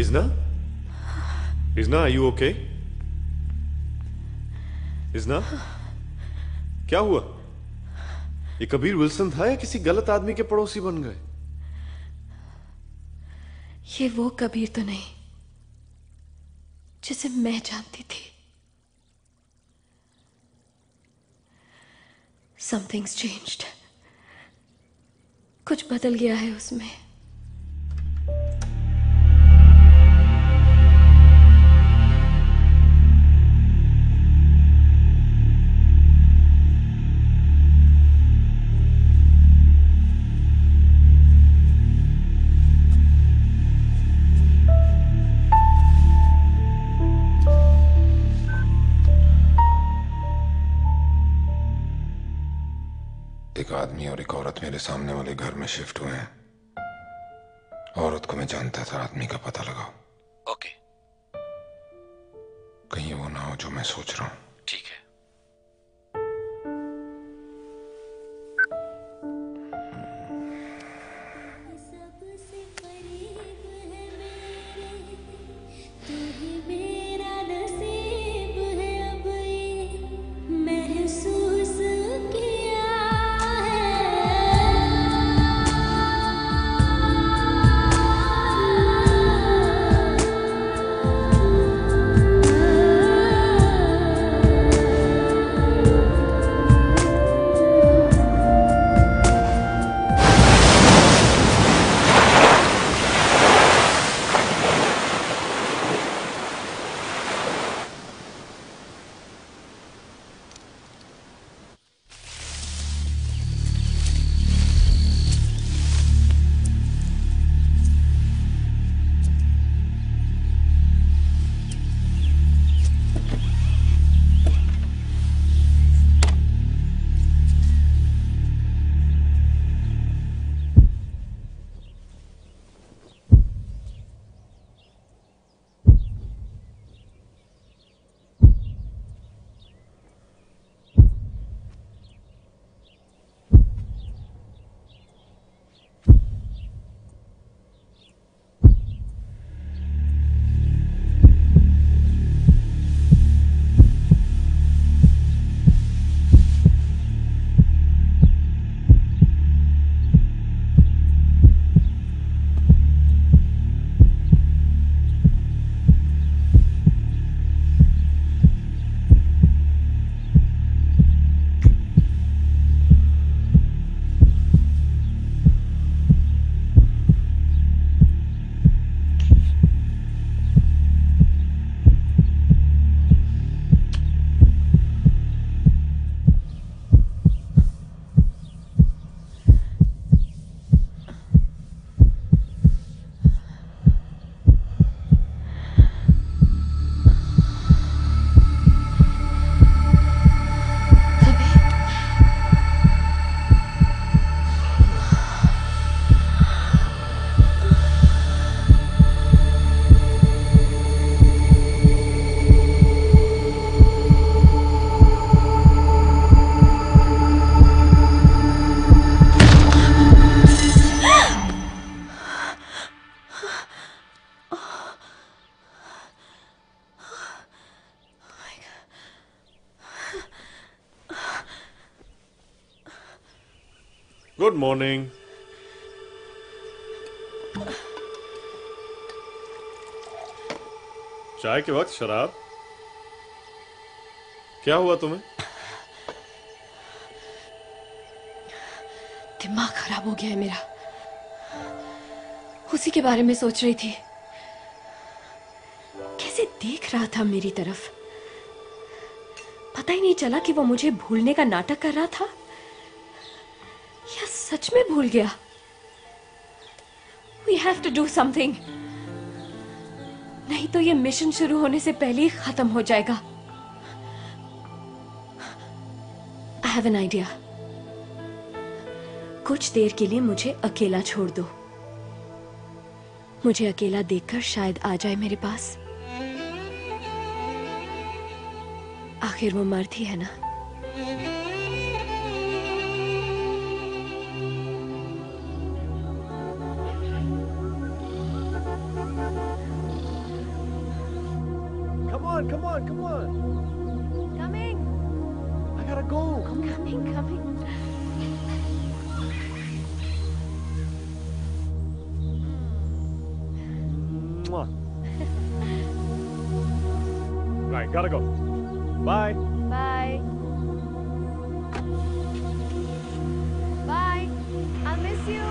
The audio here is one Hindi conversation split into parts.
इज़ना, Izna, are you okay? Izna, क्या हुआ? ये कबीर विल्सन था या किसी गलत आदमी के पड़ोसी बन गए? ये वो कबीर तो नहीं जिसे मैं जानती थी। Something's changed. कुछ बदल गया है उसमें। एक आदमी और एक औरत मेरे सामने वाले घर में शिफ्ट हुए हैं। औरत को मैं जानता था, आदमी का पता लगाओ। ओके, कहीं वो ना हो जो मैं सोच रहा हूं। ठीक है। Good morning. चाय के वक्त शराब? क्या हुआ तुम्हें? दिमाग खराब हो गया है मेरा। उसी के बारे में सोच रही थी। कैसे देख रहा था मेरी तरफ। पता ही नहीं चला कि वो मुझे भूलने का नाटक कर रहा था या सच में भूल गया। We have to do something. नहीं तो ये मिशन शुरू होने से पहले ही खत्म हो जाएगा। I have an idea. कुछ देर के लिए मुझे अकेला छोड़ दो। मुझे अकेला देखकर शायद आ जाए मेरे पास। आखिर वो मर्द ही है ना। on, come on. Coming. I gotta go. Come on. Coming. Mwah. Right, gotta go. Bye. Bye. Bye. I'll miss you.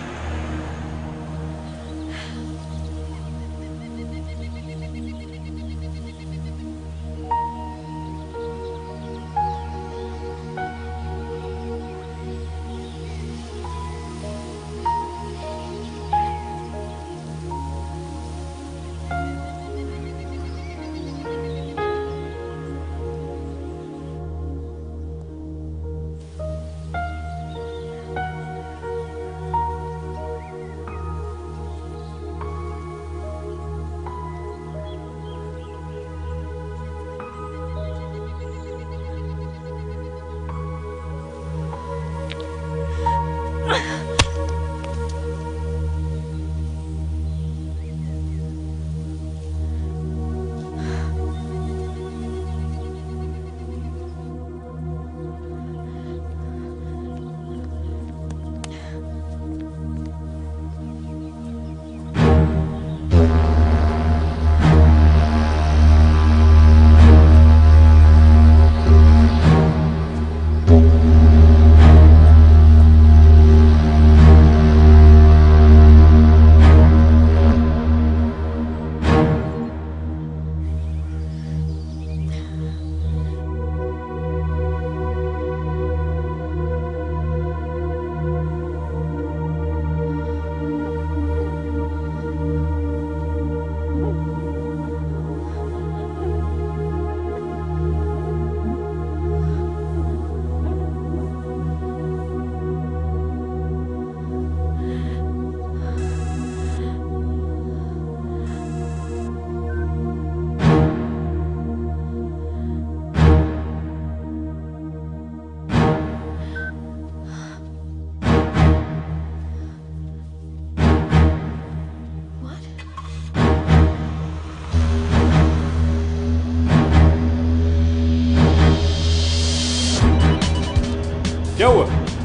क्या हुआ?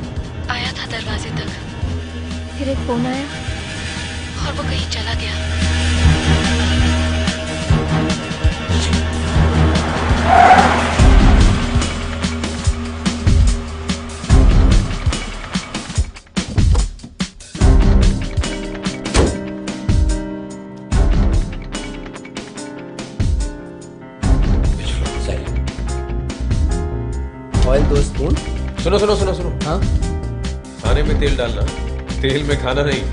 आया था दरवाजे तक, फिर एक फोन आया और वो कहीं चला गया। Oil 2 spoon. सुनो सुनो सुनो सुनो। हाँ, खाने में तेल डालना, तेल में खाना नहीं।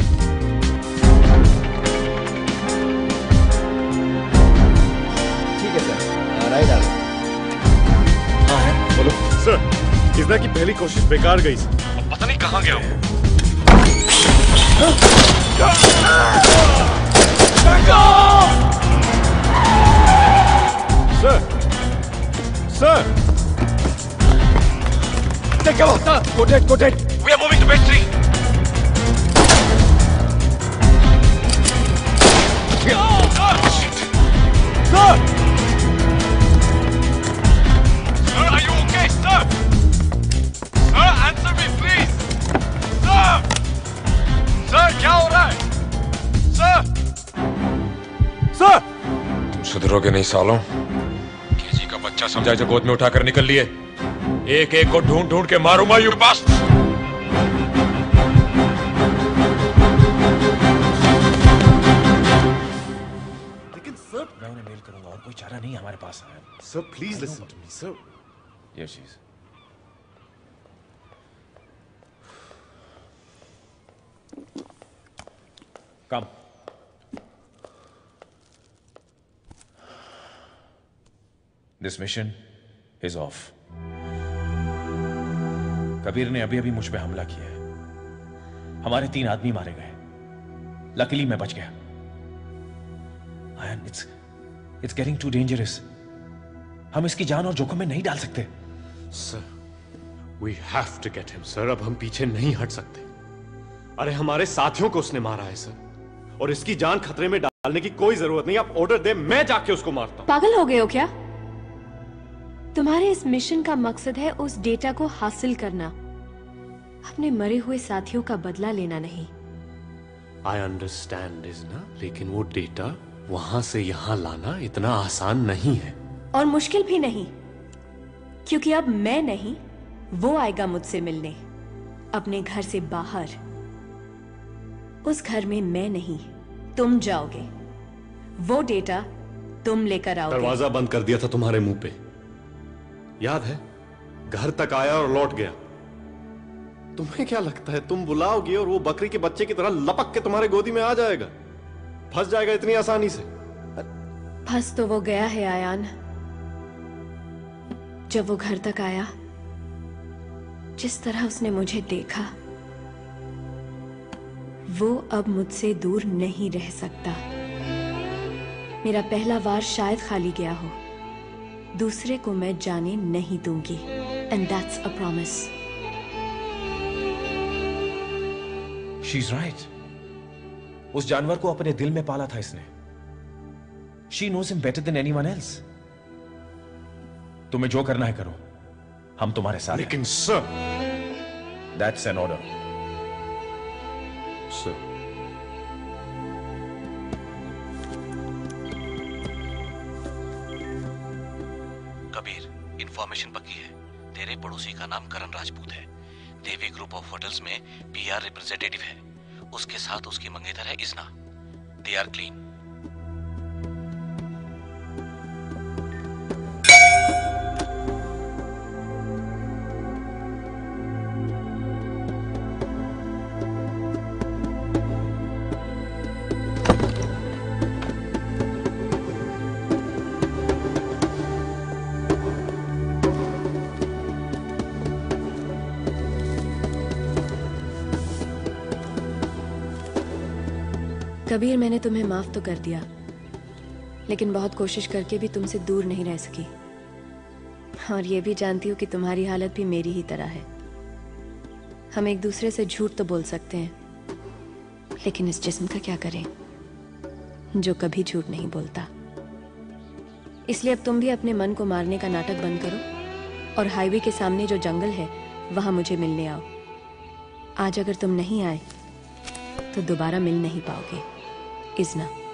ठीक है सर, राइट डाल। हाँ है, बोलो सर। किसना की पहली कोशिश बेकार गई सर, अब पता नहीं कहाँ गया हूँ। Sir, sir, take cover, sir. Go dead. We are moving to bed 3. Sir! Sir, are you okay, sir? Sir, answer me, please. Sir! Sir, क्या हो रहा है? Sir! Sir! तुम सुधरोगे नहीं सालों। केजी का बच्चा समझा जो गोद में उठाकर निकल लिए। एक एक को ढूंढ ढूंढ के मारूंगा यू बस। लेकिन सर, मैं उन्हें मेल करूंगा और कोई चारा नहीं हमारे पास है। Sir please listen to me sir. Yes, yes. Come. This mission is off. Kabir ने अभी अभी मुझ पे हमला किया है। हमारे 3 आदमी मारे गए। लकीली मैं बच गया। And it's getting too dangerous. हम इसकी जान और जोखिम में नहीं डाल सकते। Sir, we have to get him, sir. अब हम पीछे नहीं हट सकते। अरे हमारे साथियों को उसने मारा है सर, और इसकी जान खतरे में डालने की कोई जरूरत नहीं। आप ऑर्डर दे, मैं जाके उसको मारता हूं। पागल हो गए हो क्या? तुम्हारे इस मिशन का मकसद है उस डेटा को हासिल करना, अपने मरे हुए साथियों का बदला लेना नहीं। आई अंडरस्टैंड इजना, लेकिन वो डेटा वहां से यहां लाना इतना आसान नहीं है। और मुश्किल भी नहीं, क्योंकि अब मैं नहीं, वो आएगा मुझसे मिलने, अपने घर से बाहर। उस घर में मैं नहीं, तुम जाओगे। वो डेटा तुम लेकर आओगे। दरवाजा बंद कर दिया था तुम्हारे मुंह पे, याद है? घर तक आया और लौट गया। तुम्हें क्या लगता है तुम बुलाओगी और वो बकरी के बच्चे की तरह लपक के तुम्हारे गोदी में आ जाएगा, फंस जाएगा इतनी आसानी से? फंस तो वो गया है आयान। जब वो घर तक आया, जिस तरह उसने मुझे देखा, वो अब मुझसे दूर नहीं रह सकता। मेरा पहला वार शायद खाली गया हो, दूसरे को मैं जाने नहीं दूंगी। And that's a promise. She is right. उस जानवर को अपने दिल में पाला था इसने। She knows him better than anyone else. तुम्हें जो करना है करो, हम तुम्हारे साथ। लेकिन sir, that's an order. Sir, Kabir, information पक्की है। तेरे पड़ोसी का नाम करण राजपूत है। देवी ग्रुप ऑफ होटल्स में पीआर रिप्रेजेंटेटिव है। उसके साथ उसकी मंगेतर है Izna. They are clean. Kabir, मैंने तुम्हें माफ तो कर दिया, लेकिन बहुत कोशिश करके भी तुमसे दूर नहीं रह सकी। और ये भी जानती हूँ कि तुम्हारी हालत भी मेरी ही तरह है। हम एक दूसरे से झूठ तो बोल सकते हैं, लेकिन इस जिस्म का क्या करें जो कभी झूठ नहीं बोलता। इसलिए अब तुम भी अपने मन को मारने का नाटक बंद करो और हाईवे के सामने जो जंगल है वहां मुझे मिलने आओ। आज अगर तुम नहीं आए तो दोबारा मिल नहीं पाओगे। इजना।